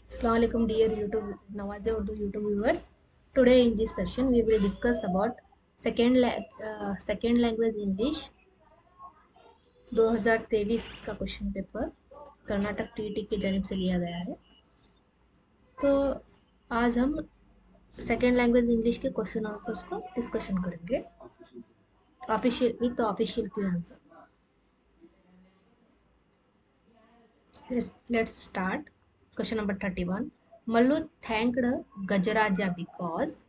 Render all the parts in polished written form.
Assalamualaikum dear YouTube Nawaze Urdu YouTube viewers. Today in this session we will discuss about second language English 2023 का question paper Karnataka TT की जानिब से लिया गया है। तो आज हम सेकेंड लैंग्वेज इंग्लिश के क्वेश्चन आंसर्स को डिस्कशन करेंगे official with official Q answer. Let's start. Question number 31. Mallu thanked Gajaraja because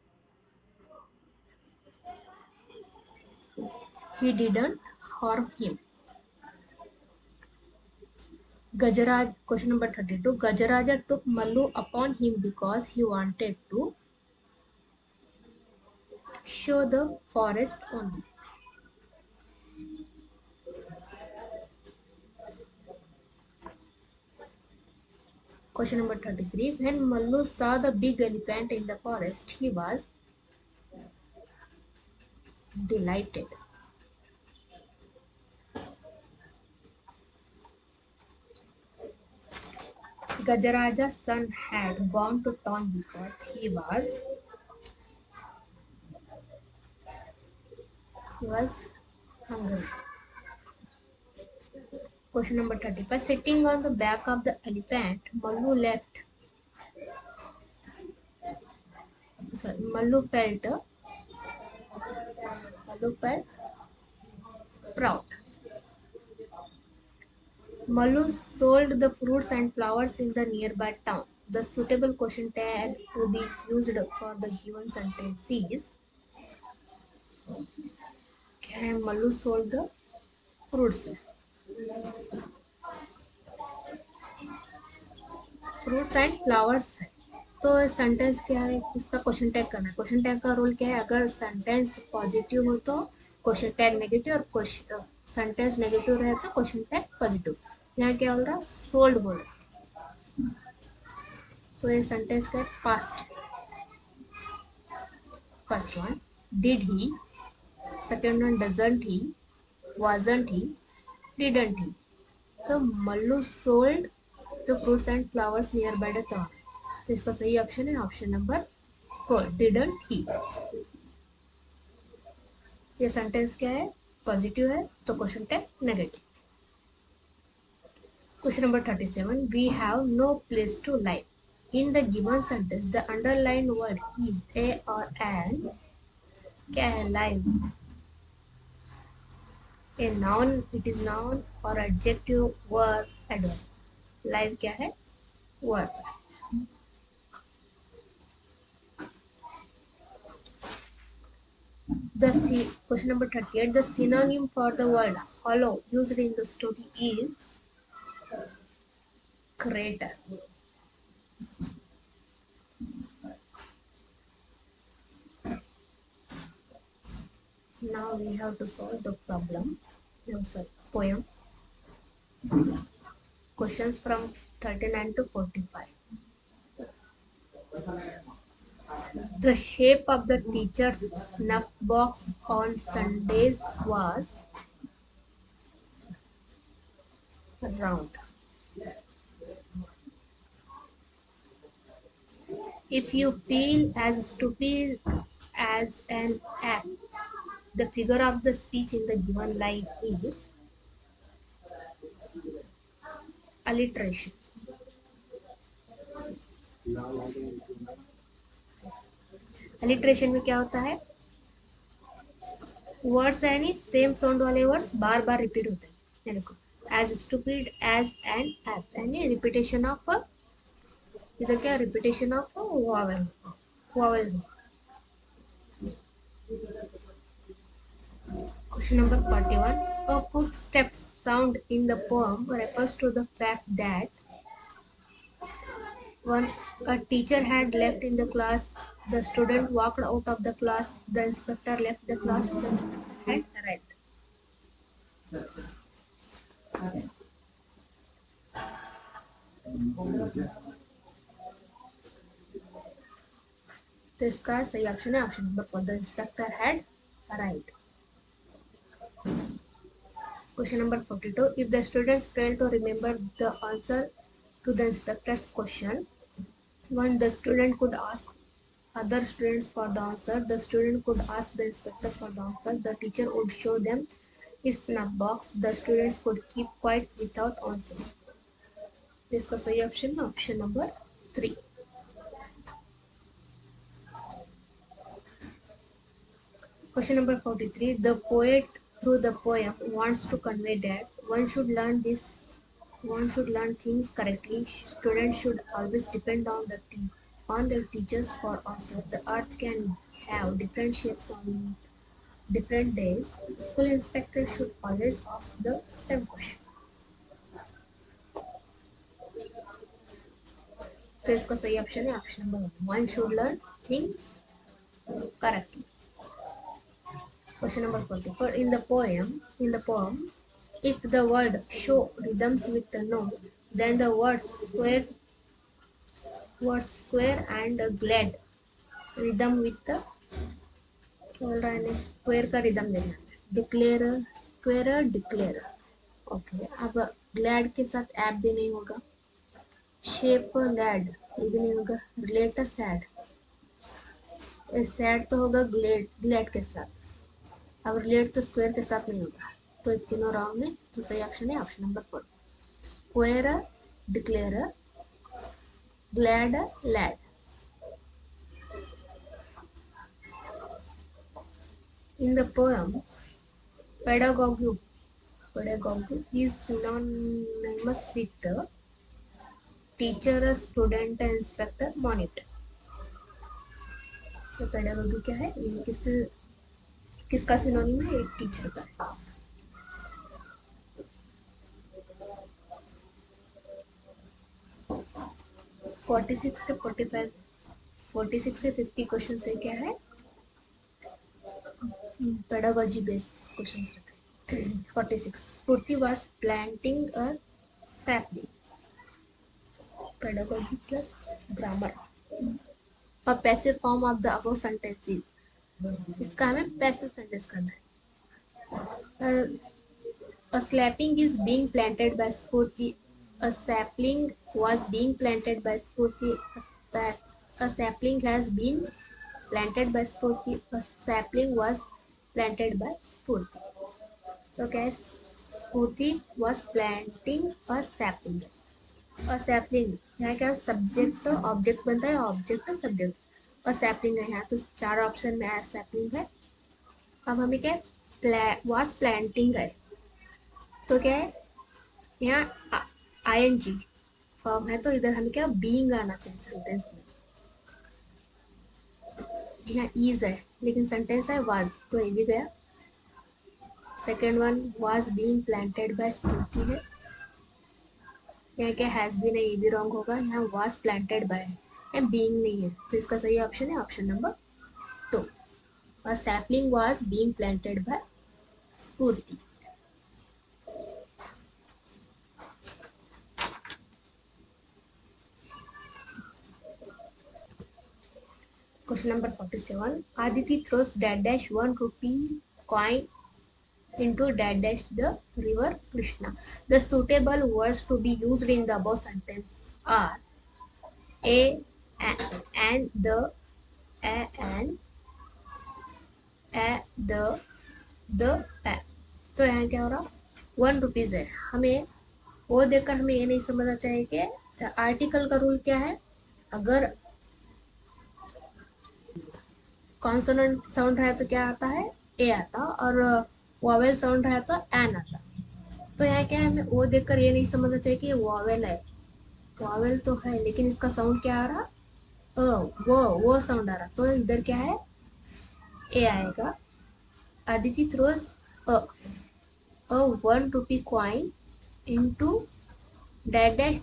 he didn't harm him. Gajaraj, question number 32. Gajaraja took Mallu upon him because he wanted to show the forest only. Question number 33. When Mallu saw the big elephant in the forest, he was delighted. Gajaraja's son had gone to town because he was hungry. Question number 35. Sitting on the back of the elephant, Mallu felt proud. Mallu sold the fruits and flowers in the nearby town. The suitable question tag to be used for the given sentence is Mallu sold the fruits. Fruits and flowers है। तो sentence क्या है, इसका question tag करना है। Question tag का role क्या है, अगर सेंटेंस पॉजिटिव हो तो क्वेश्चन टैग नेगेटिव, और सेंटेंस नेगेटिव रहे तो क्वेश्चन टैग पॉजिटिव। यहाँ क्या बोल रहा है, सोल्ड बोल रहा, तो ये सेंटेंस का past. First one did he, second one doesn't he, wasn't he, didn't he. तो Mallu sold the fruits and flowers near by the town, तो इसका सही ऑप्शन है ऑप्शन नंबर 4, डिडंट ही। ये सेंटेंस क्या है, पॉजिटिव है, तो question tag negative. Question number 37. We have no place to live. In the given sentence the underline word is a और एन। क्या है, live a noun, it is noun और adjective, verb, adverb. Live क्या है, verb. Question number 38. The synonym for the word hollow used in the story is crater. Now we have to solve the problem. Poem. Questions from 39 to 45. The shape of the teacher's snuff box on Sundays was round. If you feel as stupid as an act, the figure of the speech in the given line is alliteration. Alliteration में क्या होता है, words यानी same sound वाले words बार बार repeat होते हैं। देखो, as stupid, as and ape, यानी रिपीटेशन ऑफ, इधर क्या, repetition of vowel vowel. Question number 41. A footstep sound in the poem refers to the fact that one, a teacher had left in the class, the student walked out of the class, the inspector left the class, the inspector had arrived. तो इसका सही option है option number 4, the inspector had arrived. Question number 42. If the students fail to remember the answer to the inspector's question. One, the student could ask other students for the answer. The student could ask the inspector for the answer. The teacher would show them his snap box. The students could keep quiet without answering. इसका सही option है option number 3. Question number 43. The poet through the poem wants to convey that one should learn things correctly. Students should always depend on their teachers for answer. The earth can have different shapes on different days. School inspector should always ask the same question. तो इसका सही option है option number 1. One should learn things correctly. Question number 44. In the poem, if the word show rhythms with the no, then the words square and glad rhythm with the क्या बोल रहा है square का rhythm देना है. Declare square declare. Okay, अब glad के साथ ऐप भी नहीं होगा. शेप लैड ये भी नहीं होगा. रिलेट सैड सैड तो होगा ग्लैड के साथ. अब रिलेट तो स्क्वायर के साथ नहीं होगा. तो ये तीनों रॉन्ग है. तो सही ऑप्शन है option number 4. Square declare glad lad. In the poem, pedagogy is synonymous with the teacher, student, inspector, monitor. तो pedagogy क्या है? ये किसका सिनोनिम है? एक टीचर का है. फोर्टी सिक्स से 45 46 से 50 क्वेश्चन से क्या है? पेडागोजी बेस्ड क्वेश्चंस रहते हैं. 46. Spurti was planting a sapling. Pedagogy plus grammar. A passive form of the above sentences. इसका हमें पैसिव सेंटेंस करना है. A sapling is being planted by Spurti. A sapling was being planted by Spurti. A sapling has been planted by Spurti. A sapling was planted by Spurti. तो क्या है? Spurti was planting a sapling. A sapling यहाँ क्या subject object बनता है. Object subject. अ sapling है यहाँ. तो 4 ऑप्शन में सैपलिंग है. अब हमें क्या was planting है. तो क्या है यहाँ ING फॉर्म है. तो इधर हमें क्या बीइंग आना चाहिए सेंटेंस में. यहाँ इज है लेकिन सेंटेंस है वाज. तो ये भी गया. Second one was being planted by Sphurti है. यहाँ क्या हैज बीन है. ये भी रॉन्ग होगा. यहाँ वाज प्लांटेड बाय है. बीइंग नहीं है. तो इसका सही ऑप्शन है option number 2. A sapling was being planted by Sphurti. Question number 47. Aditi throws dash 1 rupee coin into dash the river Krishna. The suitable words to be used in the above sentence are and the and the a. तो यहाँ क्या हो रहा 1 rupees है. हमें वो देखकर हमें ये नहीं समझना चाहिए कि आर्टिकल का रूल क्या है. अगर कॉन्सोनेंट साउंड है तो क्या आता है ए आता. और वॉवेल साउंड है तो एन आता. तो यहाँ क्या है हमें वो देखकर ये नहीं समझना चाहिए कि ये वॉवेल है. वॉवेल तो है लेकिन इसका साउंड क्या आ रहा वो साउंड आ रहा. तो इधर क्या है ए आएगा. Aditi throws a 1 rupee coin into dash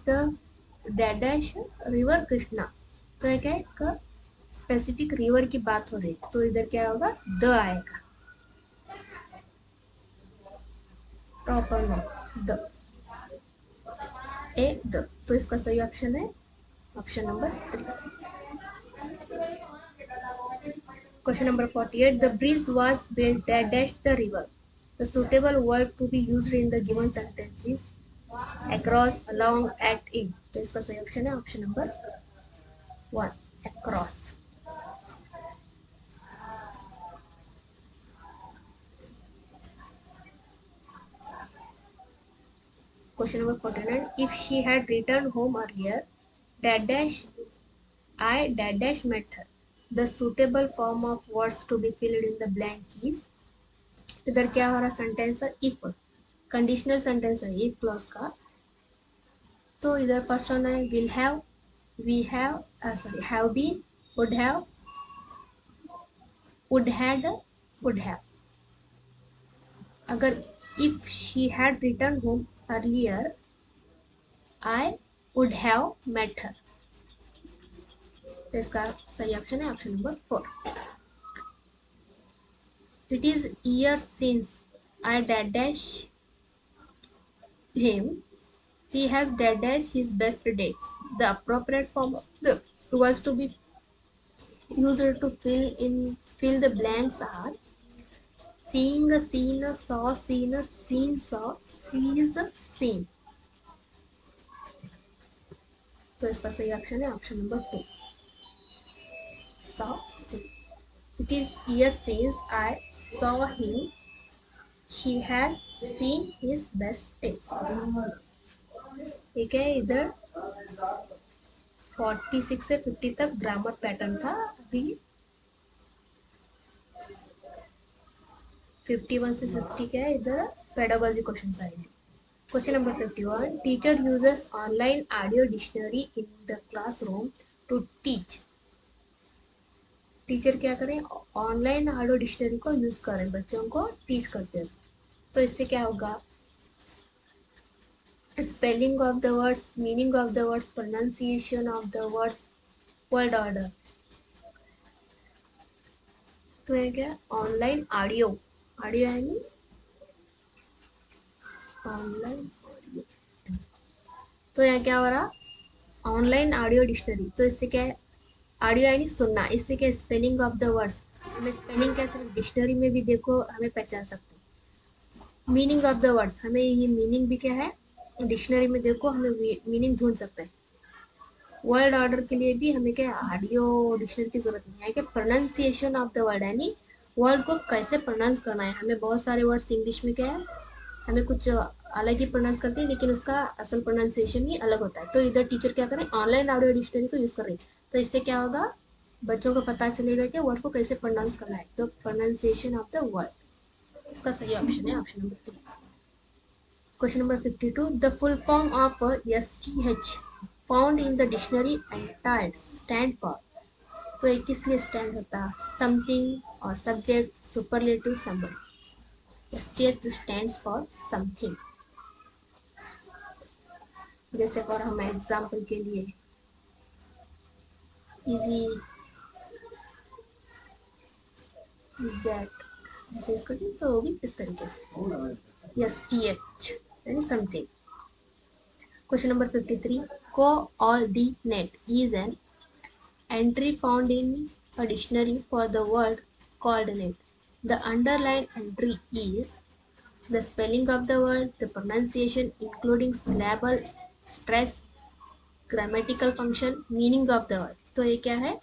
river Krishna. तो ये क्या है स्पेसिफिक रिवर की बात हो रही है. तो इधर क्या होगा द आएगा. Proper noun the a the. तो इसका सही ऑप्शन है option number 3. Question number 48. The bridge was built dash the river. The suitable word to be used in the given sentence is across, along, at, in. तो इसका सही option है option number 1, across. Question number 49. If she had returned home earlier, that dash I that dash met her. The suitable form of words to be filled in the blank is, इधर क्या हो रहा sentence है if, conditional sentence है if clause का। तो इधर first होना है will have, we have, sorry have been, would have, would had, would have. अगर if she had return home earlier I would have met her. तो इसका सही ऑप्शन है option number 4। It is years since I dash him. He has dash his best dates. The appropriate form of the was to be used to fill the blanks are seeing, seen, saw, seen, saw, sees, seen। तो इसका सही option है option number 2, saw, see। It is years since I saw him. She has seen his best days। ठीक है, इधर 46 से 50 तक grammar pattern था। अभी 51 से 60 क्या है, इधर पेडागोजी क्वेश्चन आएंगे। Question number 51। Teacher uses online audio dictionary in the classroom to teach. Teacher क्या करें, ऑनलाइन ऑडियो डिक्शनरी को यूज करें, बच्चों को टीच करते हैं। तो इससे क्या होगा, spelling of the words, meaning of the words, pronunciation of the words, word order. तो ये क्या, ऑनलाइन ऑडियो, ऑडियो है नहीं, ऑनलाइन ऑडियो। तो यहाँ क्या हो रहा, ऑनलाइन ऑडियो डिक्शनरी। तो इससे क्या है, ऑडियो यानी सुनना, इससे क्या स्पेलिंग ऑफ द वर्ड्स, हमें स्पेलिंग क्या सिर्फ डिक्शनरी में भी देखो हमें पहचान सकते हैं। मीनिंग ऑफ द वर्ड्स, हमें ये मीनिंग भी क्या है, डिक्शनरी में देखो हमें मीनिंग ढूंढ सकते हैं। वर्ड ऑर्डर के लिए भी हमें क्या ऑडियो डिक्शनरी की जरूरत नहीं है। क्या प्रोनाउंसिएशन ऑफ द वर्ड यानी वर्ड को कैसे प्रोनाउंस करना है। हमें बहुत सारे वर्ड्स इंग्लिश में क्या है, हमें कुछ अलग ही प्रोनाउंस करते हैं, लेकिन उसका असल प्रोनाउंसिएशन ही अलग होता है। तो इधर टीचर क्या करें, ऑनलाइन ऑडियो डिक्शनरी को यूज कर रही है। तो इससे क्या होगा, बच्चों को पता चलेगा कि वर्ड को कैसे प्रोनाउंस करना है। तो प्रोनाउंसिएशन ऑफ द वर्ड, इसका सही ऑप्शन है option number 3। Question number 52। The full form of STH found in the dictionary entire stand for. तो ये किस लिए स्टैंड होता है, समथिंग और सब्जेक्ट, सुपरलेटिव, संबंध। STH stands for something. जैसे फॉर हम एग्जाम्पल के लिए इजी इज दैट, ऐसे इसको तो वो भी इस तरीके से STH यानी something. Question number 53। Coordinate is an entry found in a dictionary for the word coordinate. The underlined entry is the spelling of the word, the pronunciation including syllable, stress, grammatical function, meaning of the word। तो ये क्या है,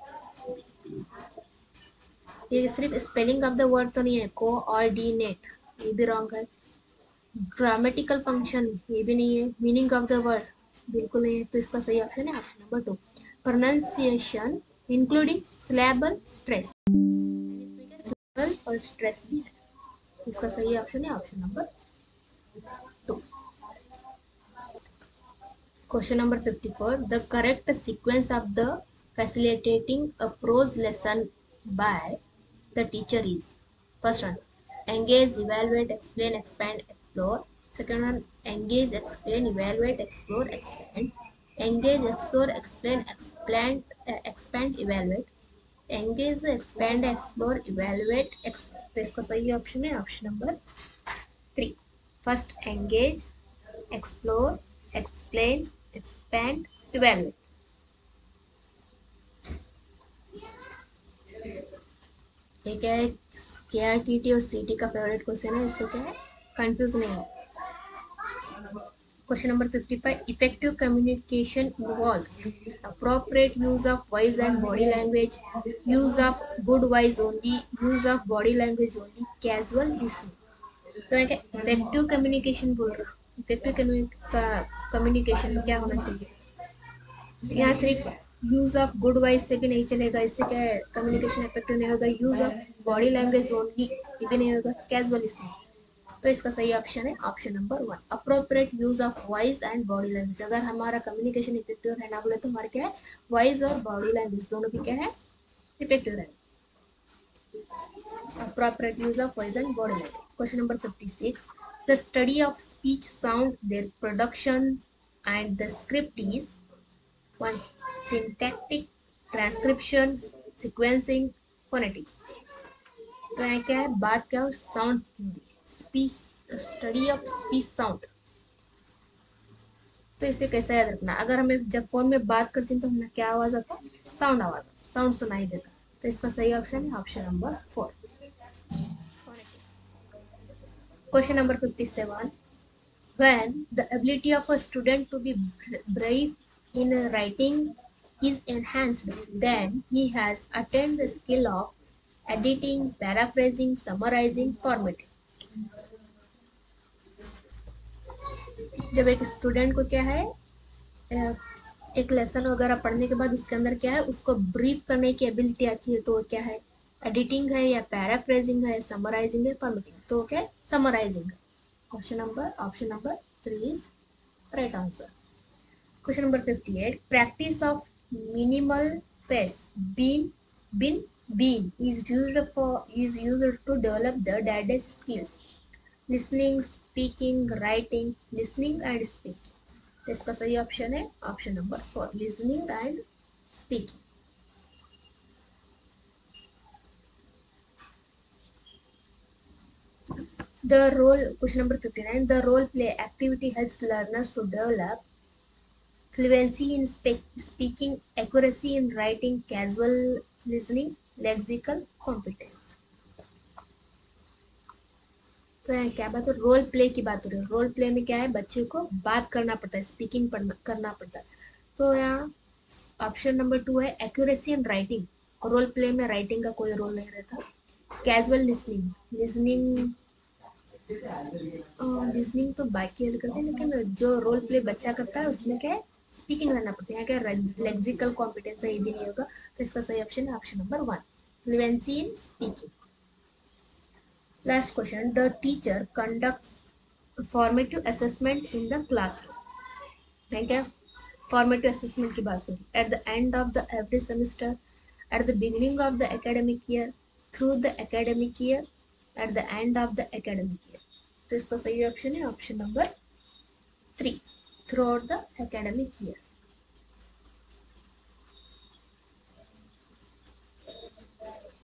ये सिर्फ spelling of the word तो नहीं है, coordinate ये भी रॉन्ग है, ग्रामेटिकल फंक्शन ये भी नहीं है, मीनिंग ऑफ द वर्ड बिल्कुल नहीं है। तो इसका सही ऑप्शन है option number 2, pronunciation including syllable stress. इसमें क्या सिलेबल और स्ट्रेस भी है। इसका सही ऑप्शन है option number 2। Question number 54। The correct sequence of the facilitating a prose lesson by the teacher is, first one engage, evaluate, explain, expand, explore. Second one engage, explain, evaluate, explore, expand. Engage, explore, explain, expand, evaluate. Engage, expand, explore, evaluate, explore. तो इसका सही option है option number 3। First engage, explore, explain, expand, evaluate. ये क्या है, KRTT और CT का favourite question है, इसको क्या है कंफ्यूज नहीं हो। Question number 55. Effective communication involves appropriate use of voice and body language, use of good voice only, use of body language only, casual listening. तो मैं क्या इफेक्टिव कम्युनिकेशन बोल रहा हूँ. इफेक्टिव कम्युनिकेशन में क्या होना चाहिए. यहाँ सिर्फ यूज ऑफ गुड वॉइस से भी नहीं चलेगा. इससे क्या है कम्युनिकेशन इफेक्टिव नहीं होगा. Use of body language only ये भी नहीं होगा. Casual listening. तो इसका सही ऑप्शन है option number 1. Appropriate use of voice and body language. अगर हमारा कम्युनिकेशन इफेक्टिव रहना बोले तो हमारे क्या है वॉइस और बॉडी लैंग्वेज दोनों भी क्या है इफेक्टिव रहे. Appropriate use of voice and body language. Question number 56. The study of speech, sound, their production, and the script is one syntactic, transcription, sequencing, phonetics. तो यहाँ क्या है बात क्या हो साउंड की हो रही है. Speech study of speech sound. तो इसे कैसे याद रखना. अगर हमें जब फोन में बात करते हैं तो हमें क्या आवाज आता है साउंड आवाज साउंड सुनाई देता. तो इसका सही ऑप्शन है option number 4. Question number 57. When the ability of a student to be brave in writing is enhanced, then he has attained the skill of editing, paraphrasing, summarizing, formatting. जब एक student को क्या है एक लेसन वगैरह पढ़ने के बाद उसके अंदर क्या है उसको ब्रीफ करने की एबिलिटी आती है. तो वो क्या है एडिटिंग है या पैराफ्रेजिंग है समराइजिंग है फॉर्मेटिंग. तो क्या है summarising. Option number 3 is right answer. Question number 58. Practice of minimal pace been is used to develop the data skills listening, speaking, writing, listening and speaking. तो इसका सही ऑप्शन है option number 4 listening and speaking. The role question number 59. The role play activity helps learners to develop fluency in speaking, accuracy in writing, casual listening, lexical competence. तो यहाँ क्या बात है role play की बात हो रही है. रोल प्ले में क्या है बच्चे को बात करना पड़ता है स्पीकिंग करना पड़ता है. तो यहाँ ऑप्शन नंबर 2 है accuracy in writing. Role play में राइटिंग का कोई रोल नहीं रहता. कैजुअल लिसनिंग लिसनिंग तो बाकी वाले करते हैं लेकिन जो रोल प्ले बच्चा करता है उसमें क्या है स्पीकिंग रहना पड़ता है. क्या लेक्सिकल कॉम्पिटेंस है ये भी नहीं होगा. तो इसका सही ऑप्शन है option number 1 fluency in speaking. Last question. The teacher conducts formative assessment in the classroom. है क्या फॉर्मेटिव असेसमेंट की बात है at the end of the every semester, at the beginning of the academic year, through the academic year, at the end of the academic year. तो इसका सही option है option number 3 throughout the academic year.